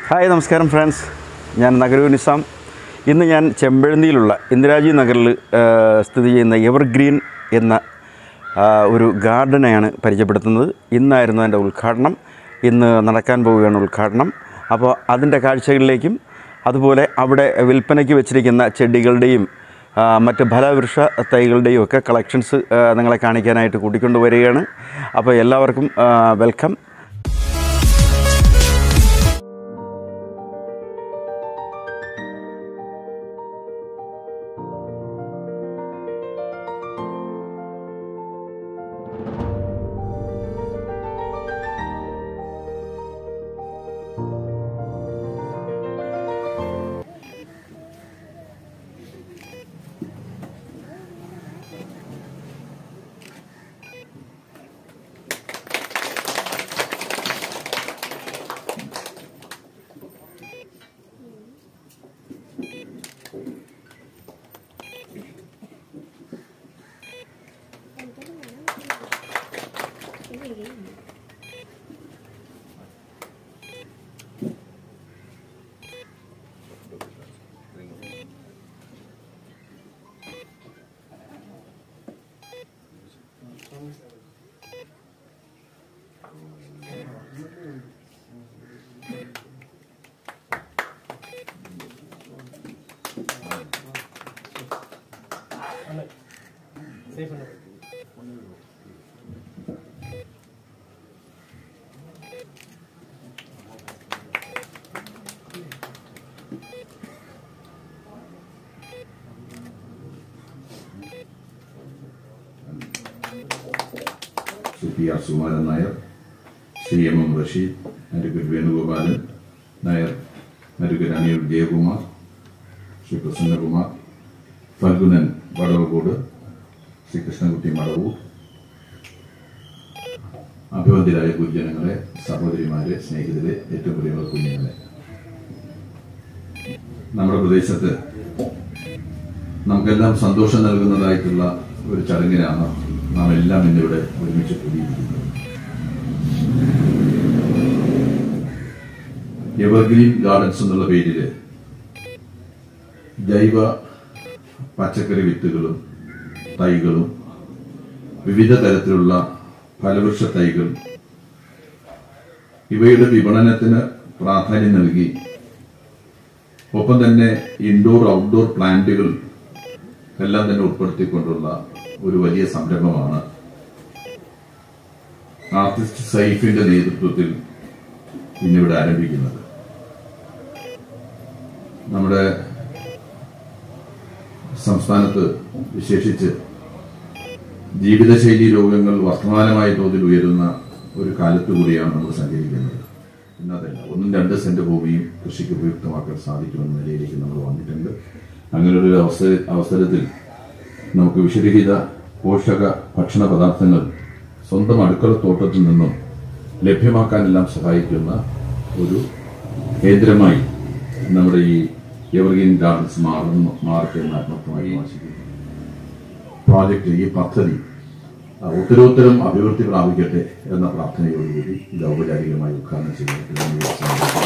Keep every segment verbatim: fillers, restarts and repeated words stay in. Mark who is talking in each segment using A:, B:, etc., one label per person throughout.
A: Hi നമസ്കാരം friends, ഞാൻ നഗരൂ നിസാം. ഇന്ന് ഞാൻ ചെമ്പഴന്തിയിലുള്ള ഇന്ദിരാജി നഗറിൽ സ്ഥിതി ചെയ്യുന്ന എവർഗ്രീൻ എന്ന ഒരു ഗാർഡനെയാണ് പരിചയപ്പെടുത്തുന്നത്. ഇന്നായിരുന്നു എൻ്റെ ഉദ്ഘാടനം. ഇന്ന് നടക്കാൻ പോവുകയാണ് ഉദ്ഘാടനം. അപ്പോൾ അതിൻ്റെ കാഴ്ചകളിലേക്കും അതുപോലെ അവിടെ വിൽപ്പനയ്ക്ക് വെച്ചിരിക്കുന്ന ചെടികളുടെയും മറ്റ് ഫലവൃക്ഷ തൈകളുടെയും ഒക്കെ കളക്ഷൻസ് നിങ്ങളെ കാണിക്കാനായിട്ട് കൂട്ടിക്കൊണ്ട് വരികയാണ്. അപ്പോൾ എല്ലാവർക്കും welcome.
B: Shri P R Sukumaran Nair, Shri M M Rasheed, advocate Venugopalan Nair, advocate Anil Jayakumar, Shri Prasannakumar, Phalgunan Vadavakode, Shri Krishnankutty Madavoor, അഭിവന്ദരായ ഗുരുജനങ്ങളെ, സഹോദരിമാരെ, സ്നേഹിതരെ, ഏറ്റവും പ്രിയമുള്ള കുഞ്ഞുങ്ങളെ, നമ്മുടെ പ്രദേശത്ത് നമുക്കെല്ലാം സന്തോഷം നൽകുന്നതായിട്ടുള്ള ഒരു ചടങ്ങിനാണ് നാം എല്ലാം ഇന്നിവിടെ ഒരുമിച്ച് കൂടിയിരിക്കുന്നത്. എവർഗ്രീൻ ഗാർഡൻസ് എന്നുള്ള പേരില് ജൈവ പച്ചക്കറി വിത്തുകളും തൈകളും വിവിധ തരത്തിലുള്ള ഫലവൃക്ഷ തൈകൾ ഇവയുടെ വിപണനത്തിന് പ്രാധാന്യം നൽകി ഒപ്പം തന്നെ ഇൻഡോർ ഔട്ട്ഡോർ പ്ലാന്റുകൾ എല്ലാം തന്നെ ഉൾപ്പെടുത്തിക്കൊണ്ടുള്ള ഒരു വലിയ സംരംഭമാണ് ആർട്ടിസ്റ്റ് സൈഫിന്റെ നേതൃത്വത്തിൽ ഇന്നിവിടെ ആരംഭിക്കുന്നത്. നമ്മുടെ സംസ്ഥാനത്ത് വിശേഷിച്ച് ജീവിതശൈലി രോഗങ്ങൾ വർത്തമാനമായ തോതിൽ ഉയരുന്ന ഒരു കാലത്ത് കൂടിയാണ് നമ്മൾ സഞ്ചരിക്കുന്നത്. ഇന്നതല്ല, ഒന്നും രണ്ട് സെന്റ് ഭൂമിയും കൃഷിക്ക് ഉപയുക്തമാക്കാൻ സാധിക്കുമെന്ന നിലയിലേക്ക് നമ്മൾ വന്നിട്ടുണ്ട്. അങ്ങനെയൊരു അവസര അവസരത്തിൽ നമുക്ക് വിഷരഹിത പോഷക ഭക്ഷണ പദാർത്ഥങ്ങൾ സ്വന്തം അടുക്കളത്തോട്ടത്തിൽ നിന്നും ലഭ്യമാക്കാനെല്ലാം സഹായിക്കുന്ന ഒരു കേന്ദ്രമായി നമ്മുടെ ഈ എവർഗ്രീൻ ഗാർഡൻസ് മാറുന്നു മാറട്ടെന്ന് ആത്മാർത്ഥമായി ആശിക്കുന്നു. പ്രോജക്റ്റ്, ഈ പദ്ധതി ഉത്തരോത്തരം അഭിവൃദ്ധി പ്രാപിക്കട്ടെ എന്ന പ്രാർത്ഥനയോടുകൂടി ഇത് ഔപചാരികമായി ഉദ്ഘാടനം ചെയ്യപ്പെട്ടു.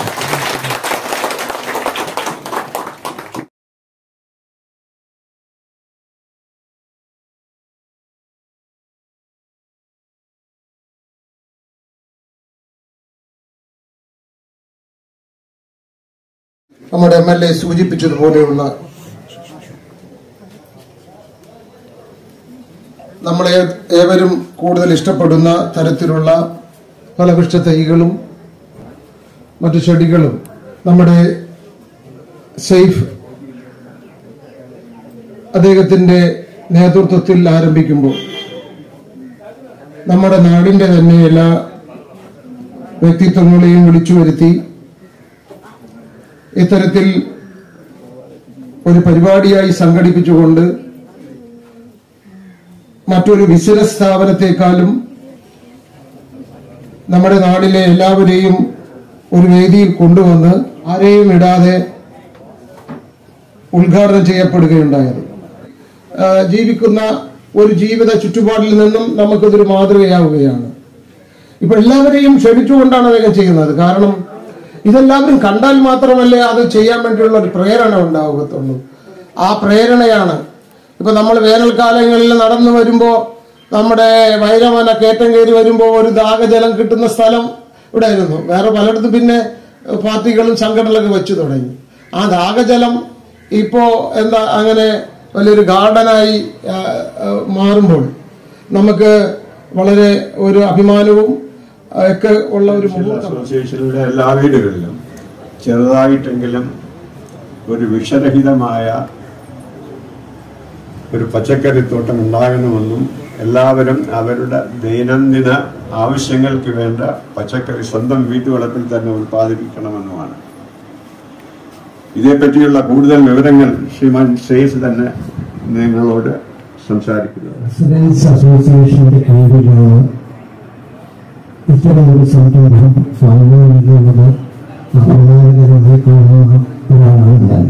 C: നമ്മുടെ എം എൽ എ സൂചിപ്പിച്ചതുപോലെയുള്ള നമ്മളെ ഏവരും കൂടുതൽ ഇഷ്ടപ്പെടുന്ന തരത്തിലുള്ള ഫലവൃക്ഷ തൈകളും മറ്റു ചെടികളും നമ്മുടെ സേഫ് അദ്ദേഹത്തിന്റെ നേതൃത്വത്തിൽ ആരംഭിക്കുമ്പോൾ നമ്മുടെ നാടിന്റെ തന്നെ എല്ലാ വ്യക്തിത്വങ്ങളെയും വിളിച്ചു വരുത്തി ഇത്തരത്തിൽ ഒരു പരിപാടിയായി സംഘടിപ്പിച്ചുകൊണ്ട് മറ്റൊരു ബിസിനസ് സ്ഥാപനത്തെക്കാളും നമ്മുടെ നാടിലെ എല്ലാവരെയും ഒരു വേദിയിൽ കൊണ്ടുവന്ന് ആരെയും ഇടാതെ ഉദ്ഘാടനം ചെയ്യപ്പെടുകയുണ്ടായത്. ജീവിക്കുന്ന ഒരു ജീവിത ചുറ്റുപാടിൽ നിന്നും നമുക്കതൊരു മാതൃകയാവുകയാണ്. ഇപ്പൊ എല്ലാവരെയും ക്ഷണിച്ചുകൊണ്ടാണ് അദ്ദേഹം ചെയ്യുന്നത്. കാരണം ഇതെല്ലാവരും കണ്ടാൽ മാത്രമല്ലേ അത് ചെയ്യാൻ വേണ്ടിയുള്ള ഒരു പ്രേരണ ഉണ്ടാകത്തുള്ളൂ. ആ പ്രേരണയാണ് ഇപ്പൊ നമ്മൾ വേനൽക്കാലങ്ങളിൽ നടന്നു വരുമ്പോ നമ്മുടെ വൈരമന കയറ്റം കയറി വരുമ്പോൾ ഒരു ദാഹജലം കിട്ടുന്ന സ്ഥലം ഇവിടെ ആയിരുന്നു. വേറെ പലയിടത്തും പിന്നെ പാർട്ടികളും സംഘടനകളൊക്കെ വെച്ചു തുടങ്ങി. ആ ദാഹജലം ഇപ്പോ എന്താ അങ്ങനെ വലിയൊരു ഗാർഡനായി മാറുമ്പോൾ നമുക്ക് വളരെ ഒരു അഭിമാനവും ഒക്കെ ഉള്ള ഒരു
D: അസോസിയേഷനിലെ എല്ലാ വീടുകളിലും ചെറുതായിട്ടെങ്കിലും ഒരു വിഷരഹിതമായ ഒരു പച്ചക്കറിത്തോട്ടം ഉണ്ടാകണമെന്നും എല്ലാവരും അവരുടെ ദൈനംദിന ആവശ്യങ്ങൾക്ക് വേണ്ട പച്ചക്കറി സ്വന്തം വീട്ടുവളപ്പിൽ തന്നെ ഉൽപ്പാദിപ്പിക്കണമെന്നുമാണ്. ഇതേപ്പറ്റിയുള്ള കൂടുതൽ വിവരങ്ങൾ ശ്രീമാൻ ശ്രേയസ് തന്നെ നിങ്ങളോട് സംസാരിക്കുന്നത്.
E: റെസിഡൻസ് അസോസിയേഷന്റെ കീഴിലാണ് ഇത്തരമൊരു സംരംഭം സ്വാഭാവികത അഭിമാനകരമായി കാണുന്ന ഒരാളാണ് ഞാൻ.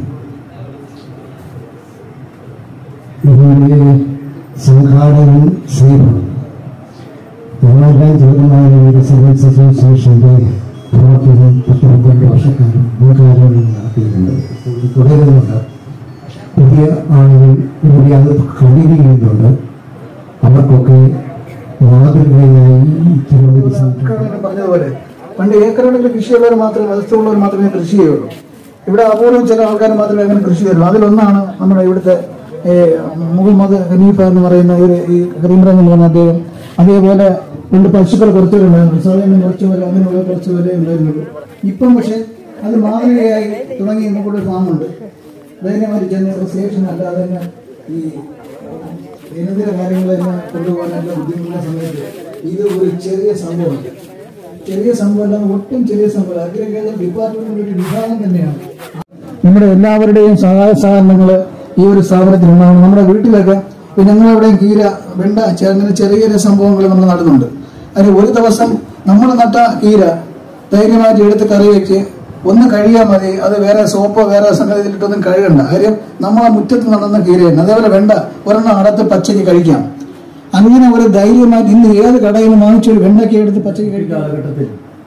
E: ഇതിന്റെ സംഘാടകൻ ശ്രീമാണ്. ഞങ്ങളെല്ലാം ചേർന്നാണ് റെസിഡൻസ് അസോസിയേഷന്റെ പ്രവർത്തനം പത്തൊമ്പത് വർഷക്കാലം മുൻകാലങ്ങളിൽ നടത്തിയിട്ടുണ്ട്, തുടരുന്നുണ്ട്. പുതിയ ആളുകൾ കൂടി അത് കഴിയുന്നുണ്ട്. അവർക്കൊക്കെ മാതൃകയായി
F: പറഞ്ഞതുപോലെ പണ്ട് ഏക്കറുകളിൽ കൃഷിയുള്ളവർ മാത്രമേ വസ്തുള്ളവർ മാത്രമേ കൃഷി ചെയ്യുള്ളൂ. ഇവിടെ അപൂർവം ചില ആൾക്കാർ മാത്രമേ അങ്ങനെ കൃഷി ചെയ്യുള്ളൂ. അതിലൊന്നാണ് നമ്മുടെ ഇവിടുത്തെ മുഹമ്മദ് ഹനീഫ എന്ന് പറയുന്ന ഒരു ഈ കരീംറം എന്ന് പറഞ്ഞ അദ്ദേഹം. അതേപോലെ രണ്ട് പശുക്കൾ കുറച്ച് പേര് ഉണ്ടായിരുന്നു, സാധാരണ കുറച്ച് പേര് അങ്ങനെയുള്ള കുറച്ച് പേരെ ഉണ്ടായിരുന്നുള്ളൂ. ഇപ്പം പക്ഷെ അത് മാതൃകയായി തുടങ്ങി നമുക്കൊരു ഫാമുണ്ട്. ധൈര്യമായിട്ട് ചെന്ന സ്റ്റേഷൻ അല്ലാതെ തന്നെ ഈ ദൈനംദിന കാര്യങ്ങളെല്ലാം കൊണ്ടുപോകാനല്ല ബുദ്ധിമുട്ടുള്ള സമയത്ത് ഇത് ഒരു ചെറിയ സംഭവമാണ്. ചെറിയ സംഭവമല്ല, ഒട്ടും ചെറിയ സംഭവം. അഗ്രികൾച്ചർ ഡിപ്പാർട്ട്മെന്റിന്റെ ഒരു വിഭാഗം തന്നെയാണ്. നമ്മുടെ എല്ലാവരുടെയും സഹായ സഹകരണങ്ങൾ ഈ ഒരു സ്ഥാപനത്തിൽ ഉണ്ടാവണം. നമ്മുടെ വീട്ടിലൊക്കെ ഞങ്ങളെവിടെയും കീര, വെണ്ട, അങ്ങനെ ചെറിയ ചെറിയ സംഭവങ്ങൾ നമ്മൾ നടുന്നുണ്ട്. അതിന് ഒരു ദിവസം നമ്മൾ നട്ട കീര ധൈര്യമായിട്ട് എടുത്ത് കറി വെച്ച് ഒന്ന് കഴിയാൽ മതി. അത് വേറെ സോപ്പോ വേറെ സംഗതിയിലിട്ടൊന്നും കഴുകണ്ട. കാര്യം നമ്മളെ മുറ്റത്ത് നടന്ന കീരയാണ്. അതേപോലെ വെണ്ട ഒരെണ്ണം അടത്ത് പച്ചയ്ക്ക് കഴിക്കാം. അങ്ങനെ ഒരു ധൈര്യമായിട്ട് ഇന്ന് ഏത് കടയിൽ നിന്ന് വാങ്ങിച്ചൊരു വെണ്ടയ്ക്ക് എടുത്ത് പച്ചയ്ക്ക് കഴിക്കാം.
E: കാലഘട്ടത്തിൽ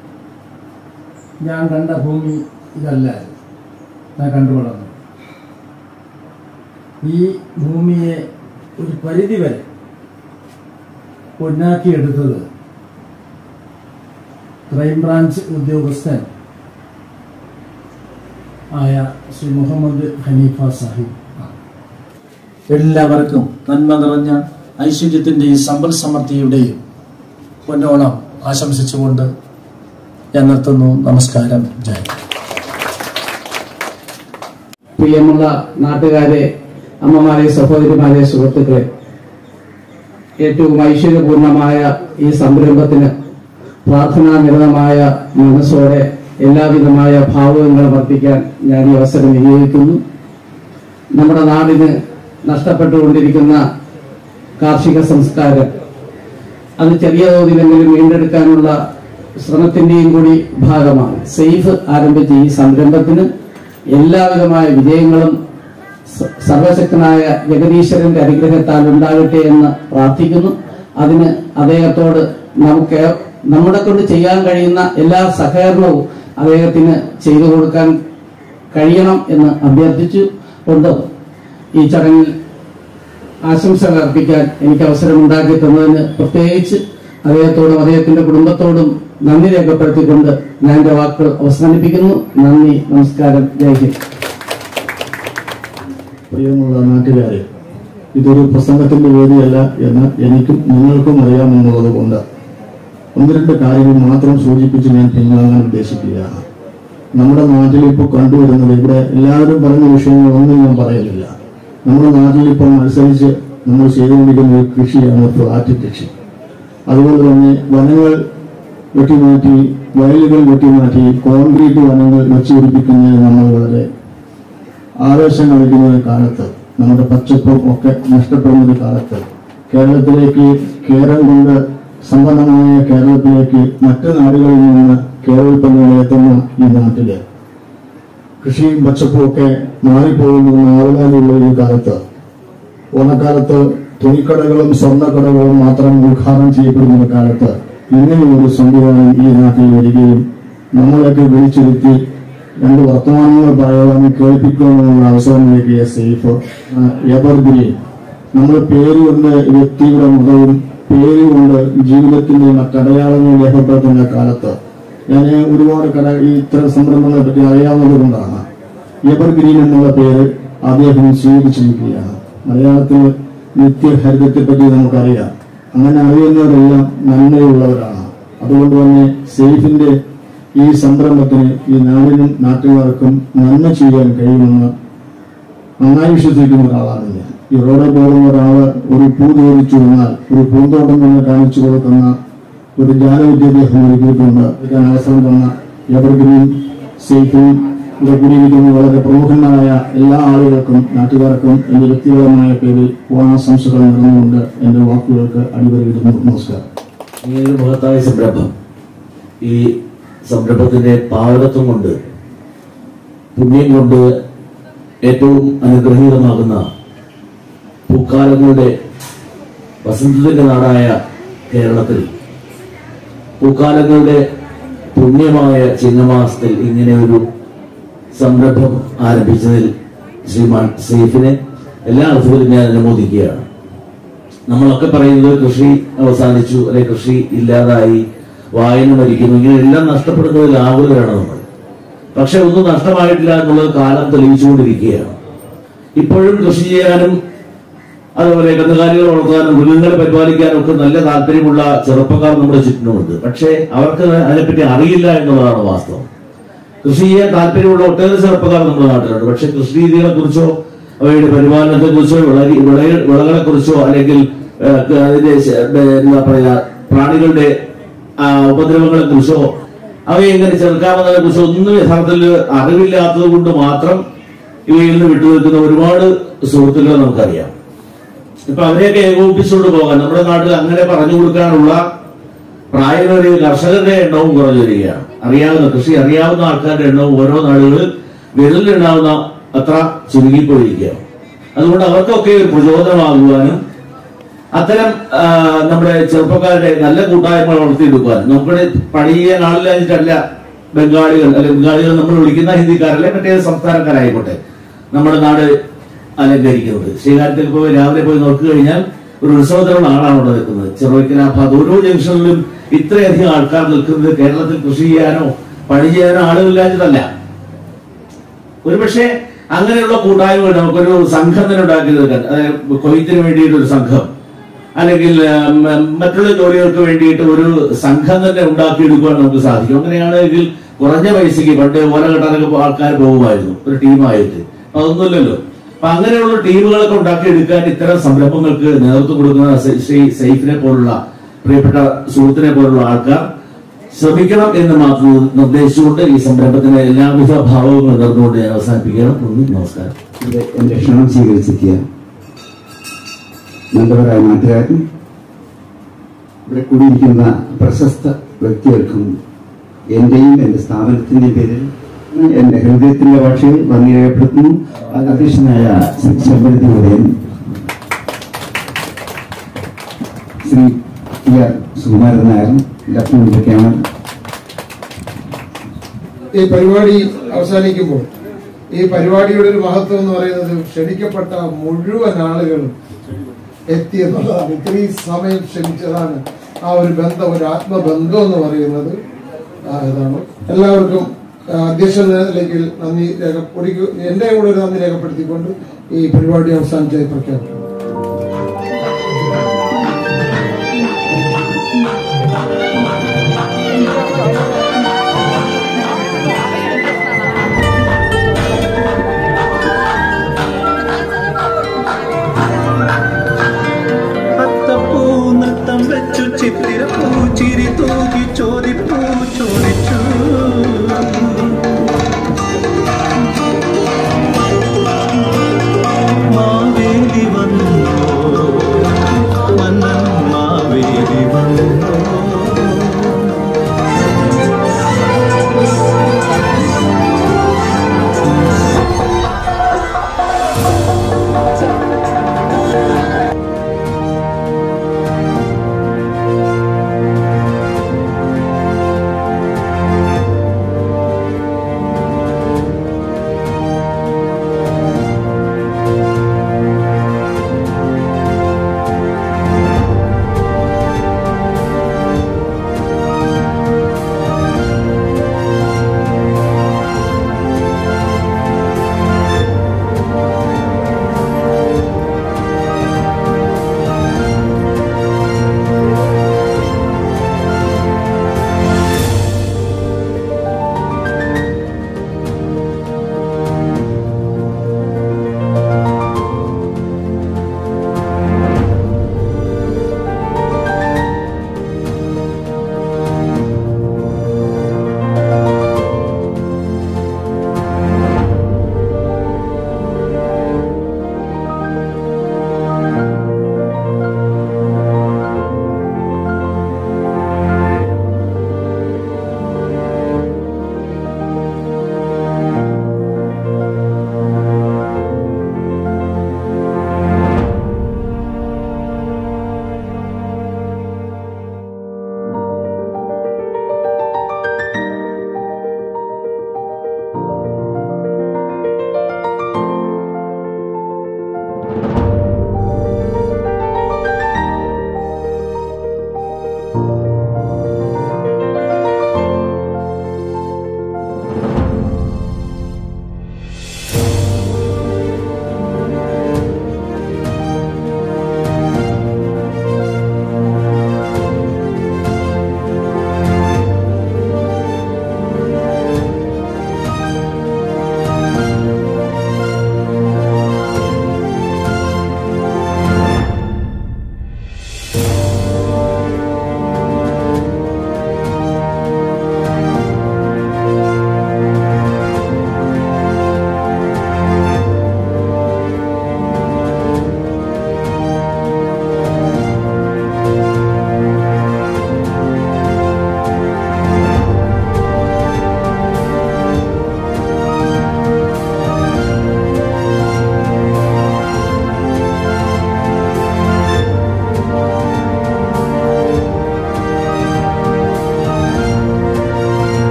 E: ഞാൻ കണ്ട ഭൂമി ഇതല്ല ഞാൻ കണ്ടുകൊള്ളുന്നു. ഈ ഭൂമിയെ ഒരു പരിധി വരെ പൊന്നാക്കിയെടുത്തത് ക്രൈംബ്രാഞ്ച് ഉദ്യോഗസ്ഥൻ ആയ ശ്രീ മുഹമ്മദ് ഹനീഫ സാഹിബ്.
G: എല്ലാവർക്കും നന്മ നിറഞ്ഞ ഐശ്വര്യത്തിന്റെയും സമ്പൽ സമൃദ്ധിയുടെയും പൊന്നോണം ആശംസിച്ചുകൊണ്ട് ഞാൻ നിർത്തുന്നു. നമസ്കാരം. ജയ്.
H: പ്രിയമുള്ള നാട്ടുകാരെ, അമ്മമാരെ, സഹോദരിമാരെ, സുഹൃത്തുക്കളെ, ഏറ്റവും ഐശ്വര്യപൂർണമായ ഈ സംരംഭത്തിന് പ്രാർത്ഥനാനിരതമായ മനസ്സോടെ എല്ലാവിധമായ ഭാവുകങ്ങളും അർപ്പിക്കാൻ ഞാൻ ഈ അവസരം വിനിയോഗിക്കുന്നു. നമ്മുടെ നാടിന് നഷ്ടപ്പെട്ടുകൊണ്ടിരിക്കുന്ന കാർഷിക സംസ്കാരം അത് ചെറിയ തോതിലെങ്കിലും വീണ്ടെടുക്കാനുള്ള ശ്രമത്തിന്റെയും കൂടി ഭാഗമാണ്. സെയ്ഫ് ആരംഭിച്ച ഈ സംരംഭത്തിന് എല്ലാവിധമായ വിജയങ്ങളും സർവശക്തനായ ജഗദീശ്വരന്റെ അനുഗ്രഹത്താൽ ഉണ്ടാകട്ടെ എന്ന് പ്രാർത്ഥിക്കുന്നു. അതിന് അദ്ദേഹത്തോട് നമുക്ക് നമ്മളെ കൊണ്ട് ചെയ്യാൻ കഴിയുന്ന എല്ലാ സഹകരണവും അദ്ദേഹത്തിന് ചെയ്തു കൊടുക്കാൻ കഴിയണം എന്ന് അഭ്യർത്ഥിച്ചു കൊണ്ട് ഈ ചടങ്ങിൽ ആശംസകൾ അർപ്പിക്കാൻ എനിക്ക് അവസരമുണ്ടാക്കി തന്നതിന് പ്രത്യേകിച്ച് അദ്ദേഹത്തോടും അദ്ദേഹത്തിന്റെ കുടുംബത്തോടും നന്ദി രേഖപ്പെടുത്തിക്കൊണ്ട് ഞാൻ എന്റെ വാക്കുകൾ അവസാനിപ്പിക്കുന്നു. നന്ദി, നമസ്കാരം, ജയ് ഹിന്ദ്.
E: പ്രിയമുള്ള നാട്ടുകാരെ, ഇതൊരു പ്രസംഗത്തിന്റെ വേദിയല്ല എന്ന് എനിക്കും നിങ്ങൾക്കും അറിയാമെന്നുള്ളത് കൊണ്ട് ഒന്ന് രണ്ട് കാര്യങ്ങൾ മാത്രം സൂചിപ്പിച്ച് ഞാൻ പിൻവാങ്ങാൻ ഉദ്ദേശിക്കുകയാണ്. നമ്മുടെ നാട്ടിൽ ഇപ്പോൾ കണ്ടുവരുന്നത്, ഇവിടെ എല്ലാവരും പറഞ്ഞ വിഷയങ്ങളൊന്നും ഞാൻ പറയുന്നില്ല. നമ്മുടെ നാട്ടിൽ ഇപ്പോൾ മത്സരിച്ച് നമ്മൾ ചെയ്തുകൊണ്ടിരിക്കുന്ന ഒരു കൃഷിയാണ് ഫ്ലാറ്റ് കൃഷി. അതുകൊണ്ട് തന്നെ വനങ്ങൾ വെട്ടിമാറ്റി, വയലുകൾ വെട്ടിമാറ്റി കോൺക്രീറ്റ് വനങ്ങൾ വെച്ചുപിടിപ്പിക്കുന്നതിന് നമ്മൾ വളരെ ആവേശം കളിക്കുന്ന ഒരു കാലത്ത്, നമ്മുടെ പച്ചപ്പും ഒക്കെ നഷ്ടപ്പെടുന്ന ഒരു കാലത്ത് കേരളത്തിലേക്ക്, കേരളം കൊണ്ട് സമ്പന്നമായ കേരളത്തിലേക്ക് മറ്റു നാടുകളിൽ നിന്ന് കേരളത്തിൽ എത്തുന്ന ഈ നാട്ടില് കൃഷിയും പച്ചപ്പും ഒക്കെ മാറിപ്പോകുന്ന ആളുകളുള്ള ഈ കാലത്ത്, ഓണക്കാലത്ത് തുണിക്കടകളും സ്വർണ്ണക്കടകളും മാത്രം ഉദ്ഘാടനം ചെയ്യപ്പെടുന്ന കാലത്ത് ഇങ്ങനെയൊരു സംവിധാനം ഈ നാട്ടിൽ വരികയും നമ്മളെയൊക്കെ വിളിച്ചിരുത്തി രണ്ട് വർത്തമാനങ്ങൾ പറയുവാനും കേൾപ്പിക്കുവാനുള്ള അവസരം നൽകിയ സെയ്ഫ് എവർഗ്രീൻ. നമ്മൾ പേരുകൊണ്ട് വ്യക്തിയുടെ മുതലും പേരുകൊണ്ട് ജീവിതത്തിന്റെ മറ്റടയാളങ്ങൾ രേഖപ്പെടുത്തുന്ന കാലത്ത് ഞാൻ ഒരുപാട് കട ഈ ഇത്തരം സംരംഭങ്ങളെ പറ്റി അറിയാവുന്നത് കൊണ്ടാണ് എവർഗ്രീൻ എന്നുള്ള പേര് അദ്ദേഹം സ്വീകരിച്ചിരിക്കുകയാണ്. മലയാളത്തിൽ നിത്യഹരിതത്തെ പറ്റി നമുക്കറിയാം. അങ്ങനെ അറിയുന്നവരെല്ലാം നന്മയുള്ളവരാണ്. അതുകൊണ്ട് തന്നെ സെയ്ഫിന്റെ ഈ സംരംഭത്തിന് ഈ നാടിനും നാട്ടുകാർക്കും നന്മ ചെയ്യാൻ കഴിയുമെന്ന് നന്നായി വിശ്വസിക്കുന്ന ഒരാളാണ് ഞാൻ. ഈ റോഡിൽ പോകുന്ന ഒരാള് ഒരു പൂ ചോദിച്ചു വന്നാൽ ഒരു പൂന്തോട്ടം തന്നെ കാണിച്ചു കൊടുക്കുന്ന ഒരു ജാലവിദ്യ അദ്ദേഹം ഒരുക്കിയിട്ടുണ്ട്. ഇതിന് അവസരം തന്ന എവർഗ്രീൻ സെയ്ഫും ഇവിടെ കൂടിയിരിക്കുന്ന വളരെ പ്രമുഖന്മാരായ എല്ലാ ആളുകൾക്കും നാട്ടുകാർക്കും എന്റെ വ്യക്തിപരമായ പേരിൽ ഓണാശംസകൾ നേർന്നുകൊണ്ട് എന്റെ വാക്കുകൾക്ക് അടിവരയിടുന്നു. നമസ്കാരം.
I: ഈ ഒരു മഹത്തായ സംരംഭം, ഈ സംരംഭത്തിന്റെ പാവകത്വം കൊണ്ട് പുണ്യം കൊണ്ട് ഏറ്റവും അനുഗ്രഹീതമാകുന്ന പൂക്കാലങ്ങളുടെ വസന്തത്തിന്റെ നാടായ കേരളത്തിൽ പൂക്കാലങ്ങളുടെ പുണ്യമായ ചിങ്ങമാസത്തിൽ ഇങ്ങനെ ഒരു സംരംഭം ആരംഭിച്ചതിൽ ശ്രീമാൻ സെയ്ഫിനെ എല്ലാ അർത്ഥത്തിലും ഞാൻ അനുമോദിക്കുകയാണ്. നമ്മളൊക്കെ പറയുന്നത് കൃഷി അവസാനിച്ചു, അല്ലെ കൃഷി ഇല്ലാതായി, വായന മരിക്കുന്നു, ഇങ്ങനെ എല്ലാം നഷ്ടപ്പെടുന്നതിൽ ആകുലരാണ് നമ്മൾ. പക്ഷെ ഒന്നും നഷ്ടമായിട്ടില്ല എന്നുള്ളത് കാലം തെളിയിച്ചുകൊണ്ടിരിക്കുകയാണ്. ഇപ്പോഴും കൃഷി ചെയ്യാനും അതുപോലെ കന്നുകാലികൾ വളർത്താനും മൃഗങ്ങളെ പരിപാലിക്കാനും ഒക്കെ നല്ല താല്പര്യമുള്ള ചെറുപ്പക്കാർ നമ്മുടെ ചുറ്റിനുമുണ്ട്. പക്ഷെ അവർക്ക് അതിനെപ്പറ്റി അറിയില്ല എന്നുള്ളതാണ് വാസ്തവം. കൃഷി ചെയ്യാൻ താല്പര്യമുള്ള ഒട്ടേറെ ചെറുപ്പക്കാർ നമ്മുടെ നാട്ടിലുണ്ട്. പക്ഷെ കൃഷി രീതികളെ കുറിച്ചോ അവയുടെ പരിപാലനത്തെ കുറിച്ചോ വിളകളെ കുറിച്ചോ അല്ലെങ്കിൽ അതിന്റെ എന്താ പറയുക പ്രാണികളുടെ ഉപദ്രവങ്ങളെ കുറിച്ചോ അവയെ എങ്ങനെ ചെറുക്കാമെന്നതിനെ കുറിച്ചോ ഒന്നും യഥാർത്ഥത്തിൽ അറിവില്ലാത്തത് കൊണ്ട് മാത്രം ഇവയിൽ നിന്ന് വിട്ടുനിൽക്കുന്ന ഒരുപാട് സുഹൃത്തുക്കളെ നമുക്കറിയാം. ഇപ്പൊ അവരെയൊക്കെ ഏകോപിപ്പിച്ചുകൊണ്ട് പോകാൻ നമ്മുടെ നാട്ടിൽ അങ്ങനെ പറഞ്ഞു കൊടുക്കാനുള്ള പ്രായമായ കർഷകരുടെ എണ്ണവും കുറഞ്ഞു വരികയാണ്. അറിയാവുന്ന കൃഷി അറിയാവുന്ന ആൾക്കാരുടെ എണ്ണവും ഓരോ നാടുകളിൽ വിരലിലുണ്ടാവുന്ന അത്ര ചുരുങ്ങിപ്പോയിരിക്കുകയാണ്. അതുകൊണ്ട് അവർക്കൊക്കെ ഒരു പ്രചോദനമാകുവാനും അത്തരം നമ്മുടെ ചെറുപ്പക്കാരുടെ നല്ല കൂട്ടായ്മകൾ വളർത്തിയെടുക്കുവാനും നമ്മുടെ പണി ചെയ്യാൻ ആളില്ലാഞ്ഞിട്ടല്ല ബംഗാളികൾ അല്ലെ ബംഗാളികൾ നമ്മൾ വിളിക്കുന്ന ഹിന്ദിക്കാരല്ലേ മറ്റേത് സംസ്ഥാനക്കാരായിക്കോട്ടെ നമ്മുടെ നാട് അലങ്കരിക്കുന്നത്. ശ്രീകാര്യത്തിൽ പോയി രാവിലെ പോയി നോക്കി കഴിഞ്ഞാൽ ഒരു ഉത്സവത്തിലുള്ള ആളാണ് അവിടെ നിൽക്കുന്നത്. ചെറുവയ്ക്കൽ ആ ഭാഗത്ത് ഓരോ ജംഗ്ഷനിലും ഇത്രയധികം ആൾക്കാർ നിൽക്കുന്നത് കേരളത്തിൽ കൃഷി ചെയ്യാനോ പണി ചെയ്യാനോ ആളുകളില്ലാഞ്ഞിട്ടല്ല. ഒരുപക്ഷെ അങ്ങനെയുള്ള കൂട്ടായ്മകൾ നമുക്കൊരു സംഘം തന്നെ ഉണ്ടാക്കി തീർക്കാൻ, അതായത് കൊയ്ത്തിന് വേണ്ടിയിട്ടൊരു സംഘം അല്ലെങ്കിൽ മറ്റുള്ള ജോലികൾക്ക് വേണ്ടിയിട്ട് ഒരു സംഘം തന്നെ ഉണ്ടാക്കിയെടുക്കുവാൻ നമുക്ക് സാധിക്കും. അങ്ങനെയാണെങ്കിൽ കുറഞ്ഞ പൈസക്ക് പണ്ട് ഓല കെട്ടാനൊക്കെ ആൾക്കാർ പോകുമായിരുന്നു ഒരു ടീമായിട്ട്. അതൊന്നുമില്ലല്ലോ. അപ്പൊ അങ്ങനെയുള്ള ടീമുകളൊക്കെ ഉണ്ടാക്കിയെടുക്കാൻ ഇത്തരം സംരംഭങ്ങൾക്ക് നേതൃത്വം കൊടുക്കുന്ന ശ്രീ സെയ്ഫിനെ പോലുള്ള പ്രിയപ്പെട്ട സുഹൃത്തിനെ പോലുള്ള ആൾക്കാർ ശ്രമിക്കണം എന്ന് മാത്രം നിർദ്ദേശിച്ചുകൊണ്ട് ഈ സംരംഭത്തിന്റെ എല്ലാവിധ ഭാവങ്ങളും നേർന്നുകൊണ്ട് ഞാൻ അവസാനിപ്പിക്കുകയാണ്. നന്ദി, നമസ്കാരം.
J: എന്റെ ക്ഷണം സ്വീകരിച്ചിരിക്കുക നല്ലവരായ നാട്ടുകാരും ഇവിടെ കൂടിയിരിക്കുന്ന പ്രശസ്ത വ്യക്തികൾക്കും എന്റെയും എന്റെ സ്ഥാപനത്തിന്റെയും പേരിൽ എന്റെ ഹൃദയത്തിന്റെ ഭാഷയിൽ നന്ദി രേഖപ്പെടുത്തുന്നു. അധ്യക്ഷനായ Shri Chempazhanthi Udayan, Shri T R Sukumaran Nair, lieutenant colonel.
C: ഈ പരിപാടി അവസാനിക്കുമ്പോൾ ഈ പരിപാടിയുടെ ഒരു മഹത്വം എന്ന് പറയുന്നത് ക്ഷണിക്കപ്പെട്ട മുഴുവൻ ആളുകളും എത്തിയെന്നുള്ളതാണ്. ഇത്രയും സമയം ക്ഷണിച്ചതാണ് ആ ഒരു ബന്ധം, ഒരു ആത്മബന്ധം എന്ന് പറയുന്നത് ഇതാണ്. എല്ലാവർക്കും അധ്യക്ഷ നിലയ്ക്ക് നന്ദി രേഖപ്പെടുത്തി എന്റെ കൂടെ ഒരു നന്ദി രേഖപ്പെടുത്തിക്കൊണ്ട് ഈ പരിപാടി അവസാനിച്ചായി പ്രഖ്യാപിക്കുന്നു.
K: ചിരി തൂക്കി ചോദിപ്പൂ ചോദിച്ചു മാവേലി വന്നു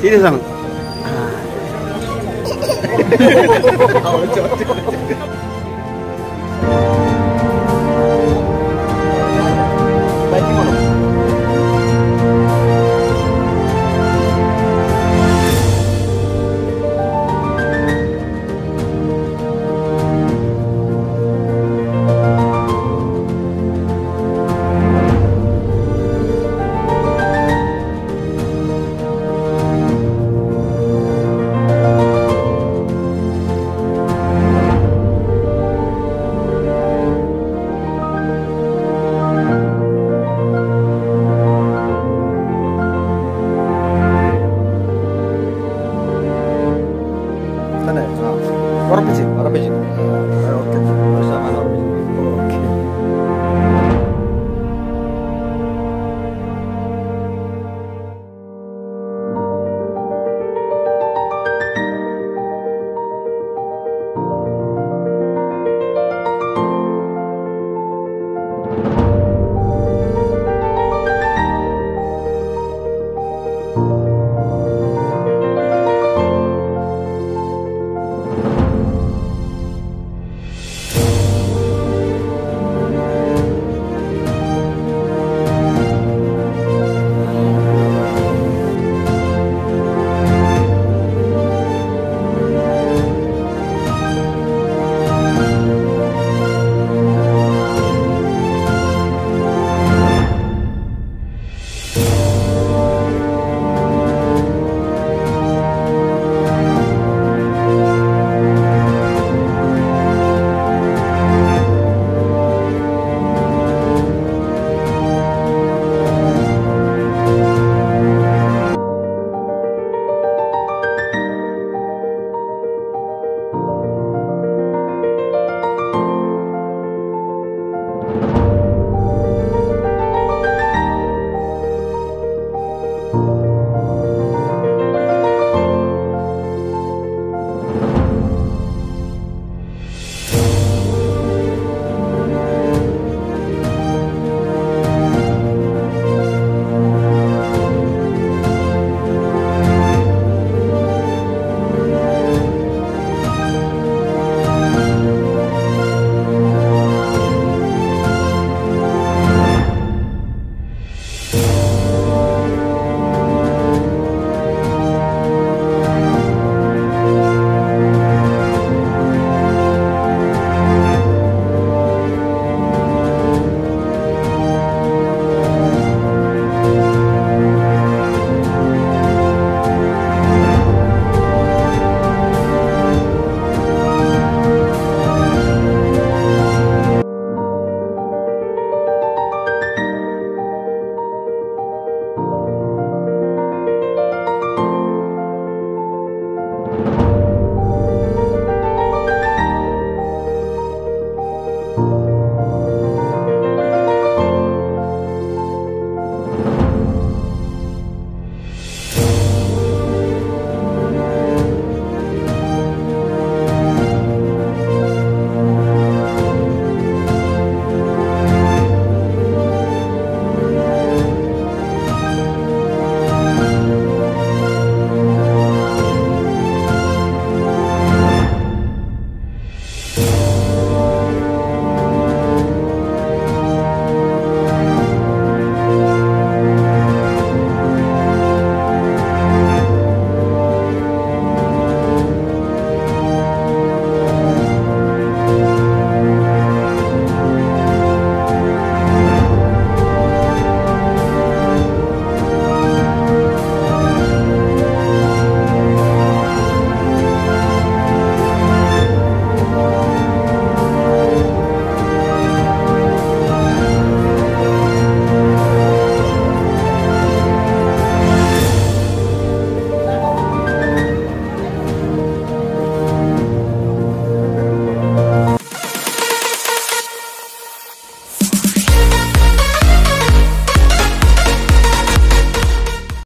A: സീരിയസ് ആണ്. ഉറപ്പിച്ച് ഉറപ്പിച്ച് ഓക്കെ ഓക്കെ.
L: you.